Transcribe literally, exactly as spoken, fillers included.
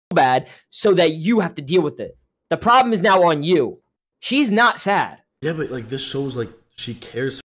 bad so that you have to deal with it. The problem is now on you. She's not sad. Yeah, but like this shows like she cares